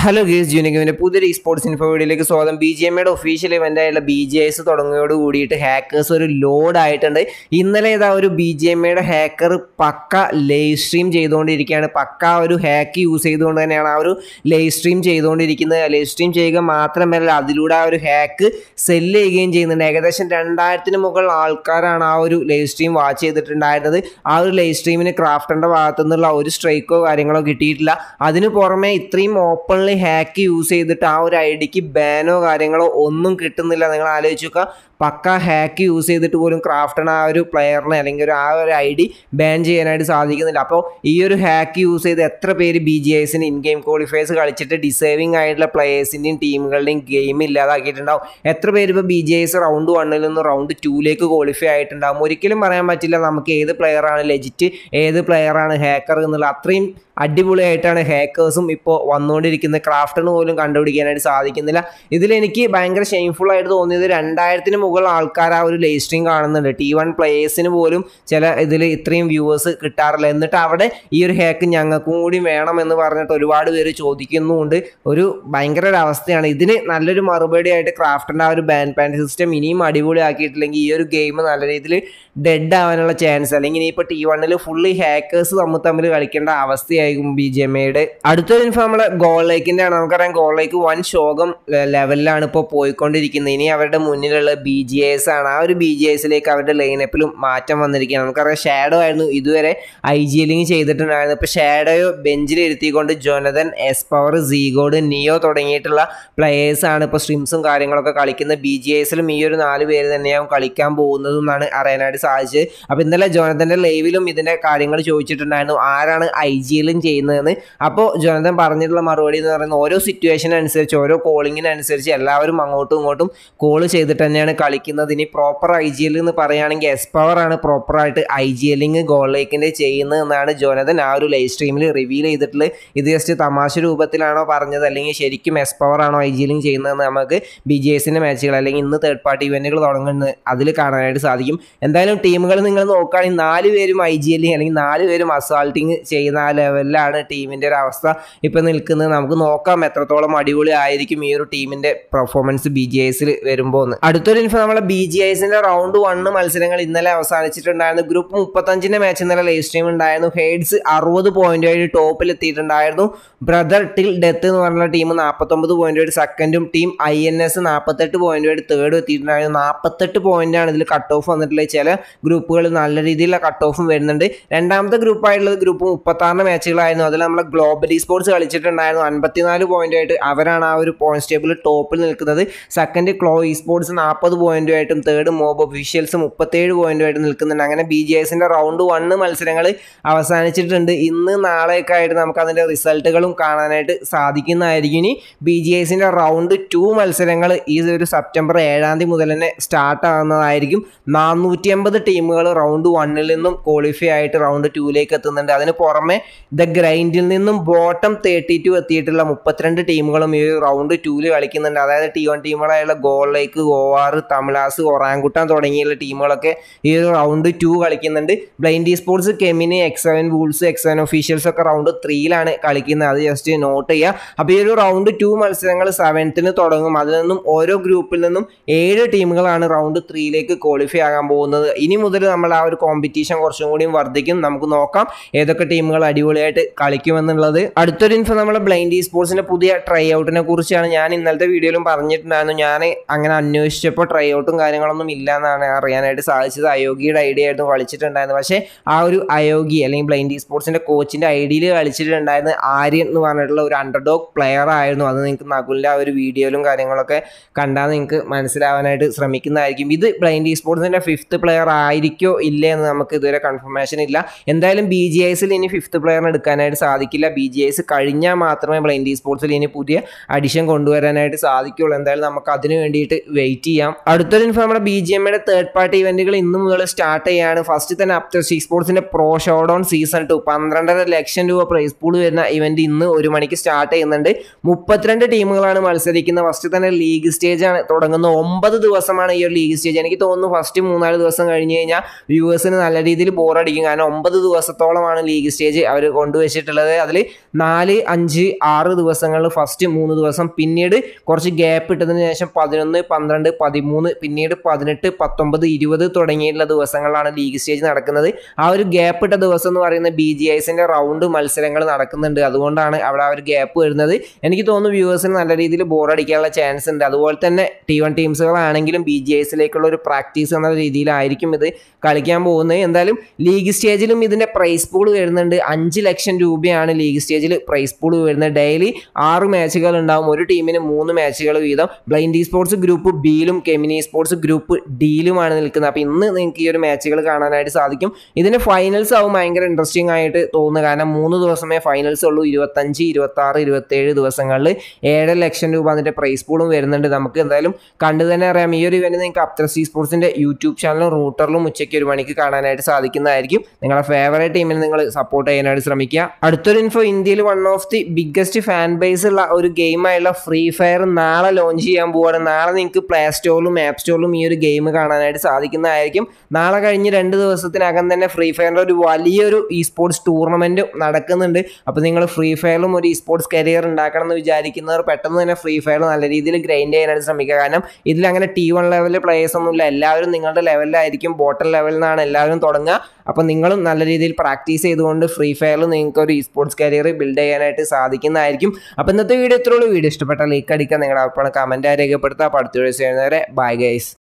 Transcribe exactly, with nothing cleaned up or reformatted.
Hello guys, Unique പുതിയ Esports info വീഡിയോയിലേക്ക് സ്വാഗതം. Bgmi യുടെ ഒഫീഷ്യൽ ഇവന്റ് ആയിട്ടുള്ള B G S തുടങ്ങിയോട് കൂടിയിട്ട് ഹാക്കേഴ്സ് ഒരു ലോഡ് ആയിട്ടുണ്ട്. ഇന്നലെ ഇതാ ഒരു Bgmi യുടെ ഹാക്കർ പക്ക ലൈവ് സ്ട്രീം ചെയ്തുകൊണ്ടിരിക്കുകയാണ്. പക്ക ഒരു ഹാക്ക് യൂസ് ചെയ്തുകൊണ്ട് തന്നെയാണ് ആ ഒരു ലൈവ് സ്ട്രീം ചെയ്തുകൊണ്ടിരിക്കുന്നത്. ലൈവ് സ്ട്രീം ചെയ്യുക മാത്രമല്ല അതിലൂടെ ആ ഒരു ഹാക്ക് സെല്ല് ചെയ്യുകയും ചെയ്യുന്നുണ്ട്. ഏകദേശം രണ്ടായിരത്തിന് മുകളിൽ ആൾക്കാരാണ് ആ ഒരു ലൈവ് സ്ട്രീം വാച്ച് ചെയ്തിട്ടുണ്ടായിരുന്നത്. ആ ഒരു ലൈവ് സ്ട്രീമിന് ക്രാഫ്റ്ററിന്റെ ഭാഗത്തു നിന്നുള്ള ഒരു സ്ട്രൈക്കോ കാര്യങ്ങളോ കിട്ടിയിട്ടില്ല. അതിന് പുറമെ ഇത്രയും ഓപ്പൺ ഹാക്ക് യൂസ് ചെയ്തിട്ട് ആ ഒരു ഐ ഡിക്ക് ബാനോ കാര്യങ്ങളോ ഒന്നും കിട്ടുന്നില്ല. നിങ്ങൾ ആലോചിച്ച് നോക്കുക, പക്ക ഹാക്ക് യൂസ് ചെയ്തിട്ട് പോലും ക്രാഫ്റ്റൺ ആ ഒരു പ്ലെയറിനെ അല്ലെങ്കിൽ ഒരു ആ ഒരു ഐ ഡി ബാൻ ചെയ്യാനായിട്ട് സാധിക്കുന്നില്ല. അപ്പോൾ ഈ ഒരു ഹാക്ക് യൂസ് ചെയ്ത് എത്ര പേര് ബി ജി ഐസിന് ഇൻ ഗെയിം ക്വാളിഫയേഴ്സ് കളിച്ചിട്ട് ഡിസേർവിംഗ് ആയിട്ടുള്ള പ്ലെയേഴ്സിൻ്റെയും ടീമുകളുടെയും ഗെയിം ഇല്ലാതാക്കിയിട്ടുണ്ടാവും. എത്ര പേര് ഇപ്പോൾ ബി ജി ഐസ് റൗണ്ട് വണ്ണിൽ നിന്ന് റൗണ്ട് ടൂയിലേക്ക് ക്വാളിഫൈ ആയിട്ടുണ്ടാവും. ഒരിക്കലും പറയാൻ പറ്റില്ല നമുക്ക് ഏത് പ്ലെയറാണ് ലെജിറ്റ്, ഏത് പ്ലെയറാണ് ഹാക്കർ എന്നുള്ള. അത്രയും അടിപൊളിയായിട്ടാണ് ഹാക്കേഴ്സും ഇപ്പോൾ വന്നുകൊണ്ടിരിക്കുന്നത്. ക്രാഫ്റ്ററിന് പോലും കണ്ടുപിടിക്കാനായിട്ട് സാധിക്കുന്നില്ല. ഇതിലെനിക്ക് ഭയങ്കര ഷെയിംഫുൾ ആയിട്ട് തോന്നിയത് രണ്ടായിരത്തിന് മുകളിൽ ആൾക്കാർ ആ ഒരു ലൈവ് സ്ട്രീം കാണുന്നുണ്ട്. ടി വൺ പ്ലേയേഴ്സിന് പോലും ചില ഇതിൽ ഇത്രയും വ്യൂവേഴ്സ് കിട്ടാറില്ല. എന്നിട്ട് അവിടെ ഈ ഒരു ഹാക്ക് ഞങ്ങൾക്കും കൂടി വേണമെന്ന് പറഞ്ഞിട്ട് ഒരുപാട് പേര് ചോദിക്കുന്നുമുണ്ട്. ഒരു ഭയങ്കര ഒരു അവസ്ഥയാണ്. ഇതിന് നല്ലൊരു മറുപടി ആയിട്ട് ക്രാഫ്റ്ററിൻ്റെ ആ ഒരു ബാൻ പാൻ സിസ്റ്റം ഇനിയും അടിപൊളിയാക്കിയിട്ടില്ലെങ്കിൽ ഈ ഒരു ഗെയിം നല്ല രീതിയിൽ ഡെഡ് ആവാനുള്ള ചാൻസ്, അല്ലെങ്കിൽ ഇനിയിപ്പോൾ ടി വണ്ണിൽ ഫുള്ളി ഹാക്കേഴ്സ് തമ്മിൽ തമ്മിൽ കളിക്കേണ്ട അവസ്ഥയായിരിക്കും ബിജിഎംഐയുടെ. അടുത്തൊരു ഇൻഫോ നമ്മൾ ഗോൾലൈക്കിൻ്റെ ആണ്. നമുക്കറിയാം ഗോൾലൈക്ക് വൻ ശോകം ലെവലിലാണ് ഇപ്പോൾ പോയിക്കൊണ്ടിരിക്കുന്നത്. ഇനി അവരുടെ മുന്നിലുള്ള ബി ജി എസ് ആണ്. ആ ഒരു ബി ജി എസിലേക്ക് അവരുടെ ലൈനപ്പിലും മാറ്റം വന്നിരിക്കുകയാണ്. നമുക്കറിയാം ഷാഡോ ആയിരുന്നു ഇതുവരെ ഐ ജി എല്ലിങ് ചെയ്തിട്ടുണ്ടായിരുന്നു. ഇപ്പോൾ ഷാഡോയോ ബെഞ്ചിൽ ഇരുത്തിക്കൊണ്ട് ജോനതൻ, എസ്പവർ, സീഗോഡ്, നിയോ തുടങ്ങിയിട്ടുള്ള പ്ലെയേഴ്സാണ് ഇപ്പോൾ സ്ട്രീംസും കാര്യങ്ങളൊക്കെ കളിക്കുന്നത്. ബി ജി എസിലും ഈ ഒരു നാല് പേര് തന്നെയാവും കളിക്കാൻ പോകുന്നതെന്നാണ് അറിയാനായിട്ട് സാധിച്ചത്. അപ്പോൾ ഇന്നലെ ജോനതൻ്റെ ലൈവിലും ഇതിൻ്റെ കാര്യങ്ങൾ ചോദിച്ചിട്ടുണ്ടായിരുന്നു, ആരാണ് ഐ ജി എല്ലും ചെയ്യുന്നതെന്ന്. അപ്പോൾ ജോനതൻ പറഞ്ഞിട്ടുള്ള മറുപടി എന്ന് പറയുന്നത് ഓരോ സിറ്റുവേഷനനുസരിച്ച് ഓരോ കോളിങ്ങിനനുസരിച്ച് എല്ലാവരും അങ്ങോട്ടും ഇങ്ങോട്ടും കോൾ ചെയ്തിട്ട് തന്നെയാണ് കളിക്കുന്നത്. ഇനി പ്രോപ്പർ ഐ ജി എൽ എന്ന് പറയുകയാണെങ്കിൽ എസ്പവർ ആണ് പ്രോപ്പറായിട്ട് ഐ ജി എല്ലിങ് ഗോൾലൈക്കിൻ്റെ ചെയ്യുന്നത് എന്നാണ് ജോനതൻ ആ ഒരു ലൈവ് സ്ട്രീമിൽ റിവീൽ ചെയ്തിട്ടുള്ളത്. ഇത് ജസ്റ്റ് തമാശ രൂപത്തിലാണോ പറഞ്ഞത് അല്ലെങ്കിൽ ശരിക്കും എസ്പവർ ആണോ ഐ ജി എല്ലിങ് ചെയ്യുന്നതെന്ന് നമുക്ക് ബി ജി എസിൻ്റെ മാച്ചുകൾ അല്ലെങ്കിൽ ഇന്ന് തേർഡ് പാർട്ടി ഇവൻറ്റുകൾ തുടങ്ങുന്നത് അതിൽ കാണാനായിട്ട് സാധിക്കും. എന്തായാലും ടീമുകൾ നിങ്ങൾ നോക്കുകയാണെങ്കിൽ നാല് പേരും ഐ ജി എല്ലിങ് അല്ലെങ്കിൽ നാല് പേരും അസാൾട്ടിങ് ചെയ്യുന്ന ആ ലെവലിലാണ് ടീമിൻ്റെ ഒരു അവസ്ഥ ഇപ്പോൾ നിൽക്കുന്നത്. നമുക്ക് നോക്കാം എത്രത്തോളം അടിപൊളി ആയിരിക്കും ഈ ഒരു ടീമിൻ്റെ പെർഫോമൻസ് ബി ജി ഐസിൽ വരുമ്പോൾ എന്ന്. അടുത്തൊരു ഇൻഫോ നമ്മളെ ബി ജി ഐസിൻ്റെ റൗണ്ട് വണ്ണ് മത്സരങ്ങൾ ഇന്നലെ അവസാനിച്ചിട്ടുണ്ടായിരുന്നു. ഗ്രൂപ്പ് മുപ്പത്തഞ്ചിൻ്റെ മാച്ച് ഇന്നലെ ലൈവ് സ്ട്രീം ഉണ്ടായിരുന്നു. ഹെയ്ഡ്സ് അറുപത് പോയിന്റ് ആയിട്ട് ടോപ്പിൽ എത്തിയിട്ടുണ്ടായിരുന്നു. ബ്രദർ ടിൽ ഡെത്ത് എന്ന് പറഞ്ഞ ടീം നാൽപ്പത്തൊമ്പത് പോയിന്റ് ആയിട്ട് സെക്കൻഡും, ടീം ഐ എൻ എസ് നാൽപ്പത്തെട്ട് പോയിന്റ് ആയിട്ട് തേർഡും എത്തിയിട്ടുണ്ടായിരുന്നു. നാൽപ്പത്തെട്ട് പോയിന്റാണ് ഇതിൽ കട്ട് ഓഫ് വന്നിട്ടുള്ളത്. ചില ഗ്രൂപ്പുകൾ നല്ല രീതിയിലുള്ള കട്ട് ഓഫും വരുന്നുണ്ട്. രണ്ടാമത്തെ ഗ്രൂപ്പായിട്ടുള്ളത് ഗ്രൂപ്പ് മുപ്പത്താറിന് മാച്ചുകളായിരുന്നു. അതിൽ നമ്മൾ ഗ്ലോബൽ ഇസ്പോർട്സ് കളിച്ചിട്ടുണ്ടായിരുന്നു. അൻപത്തിനാല് പോയിന്റ് ആയിട്ട് അവരാണ് ആ ഒരു പോയിന്റ് ടേബിൾ ടോപ്പിൽ നിൽക്കുന്നത്. സെക്കൻഡ് ക്ലോ ഇസ്പോർട്സ് നാൽപ്പത് പോയിന്റുമായിട്ടും തേർഡ് മോബ് ഒഫീഷ്യൽസ് മുപ്പത്തേഴ് പോയിന്റുമായിട്ട് നിൽക്കുന്നുണ്ട്. അങ്ങനെ ബി ജി എസിൻ്റെ റൗണ്ട് വണ്ണ് മത്സരങ്ങൾ അവസാനിച്ചിട്ടുണ്ട്. ഇന്ന് നാളെയൊക്കെ ആയിട്ട് നമുക്ക് അതിൻ്റെ റിസൾട്ടുകളും കാണാനായിട്ട് സാധിക്കുന്നതായിരിക്കും. ഇനി ബി ജി എസിൻ്റെ റൗണ്ട് ടു മത്സരങ്ങൾ ഈ ഒരു സെപ്റ്റംബർ ഏഴാം തീയതി മുതൽ തന്നെ സ്റ്റാർട്ട് ആകുന്നതായിരിക്കും. നാനൂറ്റി അമ്പത് ടീമുകൾ റൗണ്ട് വണ്ണിൽ നിന്നും ക്വാളിഫൈ ആയിട്ട് റൗണ്ട് ടൂയിലേക്ക് എത്തുന്നുണ്ട്. അതിന് പുറമെ ദ ഗ്രൈൻഡിൽ നിന്നും ബോട്ടം തേർട്ടി ടു എത്തിയിട്ടുള്ള മുപ്പത്തിരണ്ട് ടീമുകളും ഈ റൗണ്ട് ടൂവിൽ കളിക്കുന്നുണ്ട്. അതായത് ടി വൺ ടീമുകളായുള്ള ഗോൾലൈക്ക്, ഗോവാർ, തമിഴാസ്, ഒറാങ്കുട്ടാൻ തുടങ്ങിയുള്ള ടീമുകളൊക്കെ ഈ ഒരു റൗണ്ട് ടു കളിക്കുന്നുണ്ട്. ബ്ലൈൻഡ് ഇസ്പോർട്സ്, കെമിന്, X seven wolves, X seven officials ഒക്കെ റൗണ്ട് ത്രീയിലാണ് കളിക്കുന്നത്. അത് ജസ്റ്റ് നോട്ട് ചെയ്യുക. അപ്പോൾ ഈ ഒരു റൗണ്ട് ടു മത്സരങ്ങൾ സെവൻത്തിന് തുടങ്ങും. അതിൽ നിന്നും ഓരോ ഗ്രൂപ്പിൽ നിന്നും ഏഴ് ടീമുകളാണ് റൗണ്ട് ത്രീയിലേക്ക് ക്വാളിഫൈ ആകാൻ പോകുന്നത്. ഇനി മുതൽ നമ്മൾ ആ ഒരു കോമ്പറ്റീഷൻ കുറച്ചും കൂടിയും വർദ്ധിക്കും. നമുക്ക് നോക്കാം ഏതൊക്കെ ടീമുകൾ അടിപൊളിയായിട്ട് കളിക്കുമെന്നുള്ളത്. അടുത്തൊരു ഇൻഫോ നമ്മളെ ബ്ലൈൻഡ് ഇസ്പോർട്സിൻ്റെ പുതിയ ട്രൈ ഔട്ടിനെ കുറിച്ചാണ്. ഞാൻ ഇന്നലത്തെ വീഡിയോയിലും പറഞ്ഞിട്ടുണ്ടായിരുന്നു. ഞാൻ അങ്ങനെ അന്വേഷിച്ചപ്പോൾ ട്രൈ ഔട്ടും കാര്യങ്ങളൊന്നും ഇല്ല എന്നാണ് അറിയാനായിട്ട് സാധിച്ചത്. അയോഗ്യയുടെ ഐഡിയ ആയിരുന്നു കളിച്ചിട്ടുണ്ടായിരുന്നു. പക്ഷേ ആ ഒരു അയോഗ്യ അല്ലെങ്കിൽ ബ്ലൈൻഡ് ഇസ്പോർട്സിൻ്റെ കോച്ചിൻ്റെ ഐഡിയയിൽ കളിച്ചിട്ടുണ്ടായിരുന്ന ആര്യൻ എന്ന് പറഞ്ഞിട്ടുള്ള ഒരു അണ്ടർഡോഗ് പ്ലെയർ ആയിരുന്നു. അത് നിങ്ങൾക്ക് നകുലിൻ്റെ ആ ഒരു വീഡിയോയിലും കാര്യങ്ങളൊക്കെ കണ്ടാൽ നിങ്ങൾക്ക് മനസ്സിലാവാനായിട്ട് ശ്രമിക്കുന്നതായിരിക്കും. ഇത് ബ്ലൈൻഡ് ഇസ്പോർട്സിൻ്റെ ഫിഫ്ത്ത് പ്ലെയർ ആയിരിക്കോ ഇല്ലേ എന്ന് നമുക്ക് ഇതുവരെ കൺഫർമേഷൻ ഇല്ല. എന്തായാലും ബി ജി ഐസിൽ ഇനി ഫിഫ്ത്ത് പ്ലെയറിന് എടുക്കാനായിട്ട് സാധിക്കില്ല. ബി ജി ഐസ് കഴിഞ്ഞാൽ മാത്രമേ ബ്ലൈൻഡ് ഇസ്പോർട്സിൽ ഇനി പുതിയ അഡിഷൻ കൊണ്ടുവരാനായിട്ട് സാധിക്കുള്ളൂ. എന്തായാലും നമുക്ക് അതിന് വേണ്ടിയിട്ട് വെയിറ്റ് ചെയ്യാം. അടുത്തൊരു ഇൻഫോ നമ്മുടെ ബി ജി എമ്മയുടെ തേർഡ് പാർട്ടി ഇവന്റുകൾ ഇന്ന് മുതൽ സ്റ്റാർട്ട് ചെയ്യാണ്. ഫസ്റ്റ് തന്നെ അപ്റ്റർ സ്പോർട്സിന്റെ പ്രോ ഷോഡൗൺ സീസൺ ടു പന്ത്രണ്ടര ലക്ഷം രൂപ പ്രൈസ് പൂൾ വരുന്ന ഇവന്റ് ഇന്ന് ഒരു മണിക്ക് സ്റ്റാർട്ട് ചെയ്യുന്നുണ്ട്. മുപ്പത്തിരണ്ട് ടീമുകളാണ് മത്സരിക്കുന്നത്. ഫസ്റ്റ് തന്നെ ലീഗ് സ്റ്റേജ് ആണ് തുടങ്ങുന്നത്. ഒമ്പത് ദിവസമാണ് ഈ ഒരു ലീഗ് സ്റ്റേജ്. എനിക്ക് തോന്നുന്നു ഫസ്റ്റ് മൂന്നാല് ദിവസം കഴിഞ്ഞ് കഴിഞ്ഞാൽ വ്യൂവേഴ്സിന് നല്ല രീതിയിൽ ബോറടിക്കും. കാരണം ഒമ്പത് ദിവസത്തോളമാണ് ലീഗ് സ്റ്റേജ് അവർ കൊണ്ടുവച്ചിട്ടുള്ളത്. അതിൽ നാല് അഞ്ച് ആറ് ദിവസങ്ങളിൽ ഫസ്റ്റ് മൂന്ന് ദിവസം, പിന്നീട് കുറച്ച് ഗ്യാപ്പ് ഇട്ടതിന് ശേഷം പതിനൊന്ന്, പന്ത്രണ്ട്, പതിമൂന്ന്, പിന്നീട് പതിനെട്ട്, പത്തൊമ്പത്, ഇരുപത് തുടങ്ങിയിട്ടുള്ള ദിവസങ്ങളിലാണ് ലീഗ് സ്റ്റേജ് നടക്കുന്നത്. ആ ഒരു ഗ്യാപ്പ് ഇട്ട ദിവസം എന്ന് പറയുന്നത് ബി ജി ഐസിൻ്റെ റൗണ്ട് മത്സരങ്ങൾ നടക്കുന്നുണ്ട്. അതുകൊണ്ടാണ് അവിടെ ആ ഒരു ഗ്യാപ്പ് വരുന്നത്. എനിക്ക് തോന്നുന്നു വ്യൂവേഴ്സിന് നല്ല രീതിയിൽ ബോറടിക്കാനുള്ള ചാൻസ് ഉണ്ട്. അതുപോലെ തന്നെ ടി വൺ ടീംസുകളാണെങ്കിലും ബി ജി ഐസിലേക്കുള്ള ഒരു പ്രാക്ടീസ് എന്ന രീതിയിലായിരിക്കും ഇത് കളിക്കാൻ പോകുന്നത്. എന്തായാലും ലീഗ് സ്റ്റേജിലും ഇതിൻ്റെ പ്രൈസ് പൂൾ വരുന്നുണ്ട്. അഞ്ച് ലക്ഷം രൂപയാണ് ലീഗ് സ്റ്റേജിൽ പ്രൈസ് പൂൾ വരുന്നത്. ഡെയിലി ആറ് മാച്ചുകൾ ഉണ്ടാവും. ഒരു ടീമിന് മൂന്ന് മാച്ചുകൾ വീതം. ബ്ലൈൻഡ് സ്പോർട്സ് ഗ്രൂപ്പ് ബിയിലും കെമിനി സ്പോർട്സ് ഗ്രൂപ്പ് ഡിയിലുമാണ് നിൽക്കുന്നത്. അപ്പോൾ ഇന്ന് നിങ്ങൾക്ക് ഈ ഒരു മാച്ചുകൾ കാണാനായിട്ട് സാധിക്കും. ഇതിൻ്റെ ഫൈനൽസ് ആവും ഭയങ്കര ഇൻട്രസ്റ്റിംഗ് ആയിട്ട് തോന്നുന്നു. കാരണം മൂന്ന് ദിവസമേ ഫൈനൽസ് ഉള്ളൂ. ഇരുപത്തഞ്ച്, ഇരുപത്തി ആറ്, ഇരുപത്തേഴ് ദിവസങ്ങളിൽ ഏഴര ലക്ഷം രൂപ അതിൻ്റെ പ്രൈസ് പൂളും വരുന്നുണ്ട്. നമുക്ക് എന്തായാലും കണ്ടു തന്നെ അറിയാം. ഈ ഒരു ഇവന്റ് നിങ്ങൾക്ക് അപ്ത്രസി സ്പോർട്സിൻ്റെ യൂട്യൂബ് ചാനലും റൂട്ടറിലും ഉച്ചയ്ക്ക് ഒരു മണിക്ക് കാണാനായിട്ട് സാധിക്കുന്നതായിരിക്കും. നിങ്ങളുടെ ഫേവറേറ്റ് ടീമിനെ നിങ്ങൾ സപ്പോർട്ട് ചെയ്യാനായിട്ട് ശ്രമിക്കുക. അടുത്തൊരു ഇൻഫോ, ഇന്ത്യയിൽ one of the biggest fan base ഉള്ള ഒരു ഗെയിമായുള്ള ഫ്രീ ഫയർ നാളെ ലോഞ്ച് ചെയ്യാൻ പോവുകയാണ്. നാളെ നിങ്ങൾക്ക് പ്ലേ സ്റ്റോറിലും ആപ്പ് സ്റ്റോറിലും ഈ ഒരു ഗെയിം കാണാനായിട്ട് സാധിക്കുന്നതായിരിക്കും. നാളെ കഴിഞ്ഞ് രണ്ട് ദിവസത്തിനകം തന്നെ ഫ്രീ ഫയറിൻ്റെ ഒരു വലിയൊരു ഇ സ്പോർട്സ് ടൂർണമെൻറ്റ് നടക്കുന്നുണ്ട്. അപ്പോൾ നിങ്ങൾ ഫ്രീ ഫയറിലും ഒരു ഇ സ്പോർട്സ് കരിയർ ഉണ്ടാക്കണം എന്ന് വിചാരിക്കുന്നവർ പെട്ടെന്ന് തന്നെ ഫ്രീ ഫയർ നല്ല രീതിയിൽ ഗ്രൈൻഡ് ചെയ്യാനായിട്ട് ശ്രമിക്കുക. കാരണം ഇതിൽ അങ്ങനെ ടി വൺ ലെവലിൽ പ്ലേയേഴ്സ് ഒന്നുമില്ല. എല്ലാവരും നിങ്ങളുടെ ലെവലിലായിരിക്കും. ബോട്ടം ലെവലിൽ നിന്നാണ് എല്ലാവരും തുടങ്ങുക. അപ്പോൾ നിങ്ങളും നല്ല രീതിയിൽ പ്രാക്ടീസ് ചെയ്തുകൊണ്ട് ഫ്രീ ഫയറിൽ നിങ്ങൾക്ക് ഒരു ഇ സ്പോർട്സ് കരിയർ ബിൽഡ് ചെയ്യാനായിട്ട് സാധിക്കുന്നതായിരിക്കും. അപ്പോൾ ഇന്നത്തെ വീഡിയോ ഇത്രയുള്ളൂ. വീഡിയോ ഇഷ്ടപ്പെട്ട ലൈക്ക് അടിക്കുക. നിങ്ങളുടെ അഭിപ്രായം കമൻറ്റായി രേഖപ്പെടുത്തുക. അപ്പോൾ അടുത്ത വീഡിയോസ് ചെയ്യുന്നവരെ ബൈ ഗൈസ്.